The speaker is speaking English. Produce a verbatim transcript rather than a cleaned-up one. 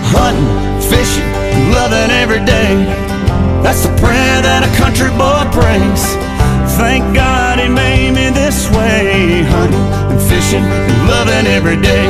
hunting, fishing, loving every day. That's the prayer that a country boy prays. Thank God he made me this way, hunting and fishing and loving every day.